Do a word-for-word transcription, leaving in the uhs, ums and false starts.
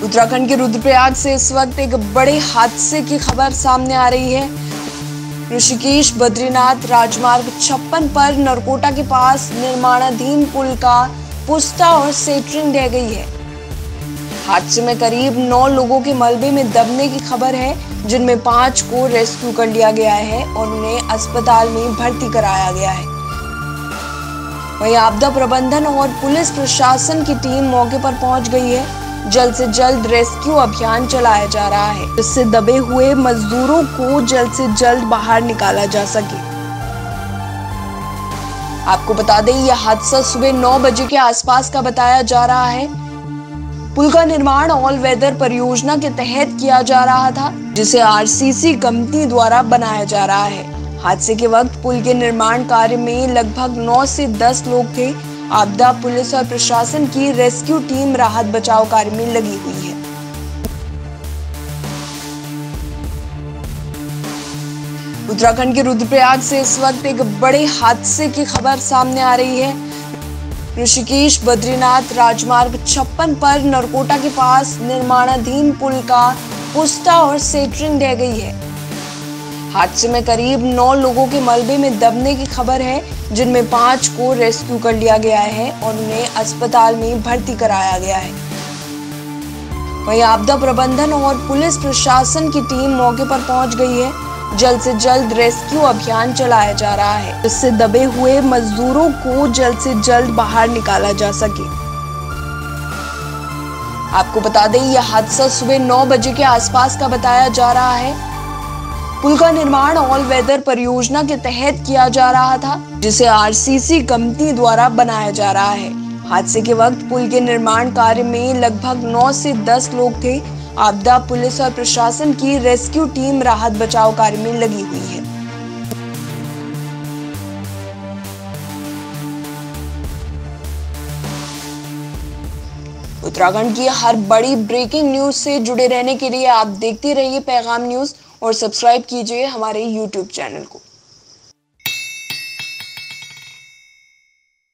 उत्तराखंड के रुद्रप्रयाग से इस वक्त एक बड़े हादसे की खबर सामने आ रही है। ऋषिकेश बद्रीनाथ राजमार्ग छप्पन पर नरकोटा के पास निर्माणाधीन पुल का पुस्ता और सेटरिंग ढह गई है। हादसे में करीब नौ लोगों के मलबे में दबने की खबर है, जिनमें पांच को रेस्क्यू कर लिया गया है और उन्हें अस्पताल में भर्ती कराया गया है। वहीं आपदा प्रबंधन और पुलिस प्रशासन की टीम मौके पर पहुंच गई है। जल्द से जल्द रेस्क्यू अभियान चलाया जा रहा है, जिससे दबे हुए मजदूरों को जल्द से जल्द बाहर निकाला जा सके। आपको बता दें, यह हादसा सुबह नौ बजे के आसपास का बताया जा रहा है। पुल का निर्माण ऑल वेदर परियोजना के तहत किया जा रहा था, जिसे आरसीसी कंपनी द्वारा बनाया जा रहा है। हादसे के वक्त पुल के निर्माण कार्य में लगभग नौ से दस लोग थे। आपदा, पुलिस और प्रशासन की रेस्क्यू टीम राहत बचाव कार्य में लगी हुई है। उत्तराखंड के रुद्रप्रयाग से इस वक्त एक बड़े हादसे की खबर सामने आ रही है। ऋषिकेश बद्रीनाथ राजमार्ग छप्पन पर नरकोटा के पास निर्माणाधीन पुल का पुस्ता और सेटरिंग ढह गई है। हादसे में करीब नौ लोगों के मलबे में दबने की खबर है, जिनमें पांच को रेस्क्यू कर लिया गया है और उन्हें अस्पताल में भर्ती कराया गया है। वहीं आपदा प्रबंधन और पुलिस प्रशासन की टीम मौके पर पहुंच गई है। जल्द से जल्द रेस्क्यू अभियान चलाया जा रहा है, जिससे दबे हुए मजदूरों को जल्द से जल्द बाहर निकाला जा सके। आपको बता दें, यह हादसा सुबह नौ बजे के आसपास का बताया जा रहा है। पुल का निर्माण ऑल वेदर परियोजना के तहत किया जा रहा था, जिसे आरसीसी कंपनी द्वारा बनाया जा रहा है। हादसे के वक्त पुल के निर्माण कार्य में लगभग नौ से दस लोग थे। आपदा, पुलिस और प्रशासन की रेस्क्यू टीम राहत बचाव कार्य में लगी हुई है। उत्तराखंड की हर बड़ी ब्रेकिंग न्यूज से जुड़े रहने के लिए आप देखते रहिए पैगाम न्यूज और सब्सक्राइब कीजिए हमारे यूट्यूब चैनल को।